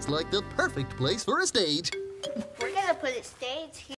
It's like the perfect place for a stage. We're gonna put a stage here.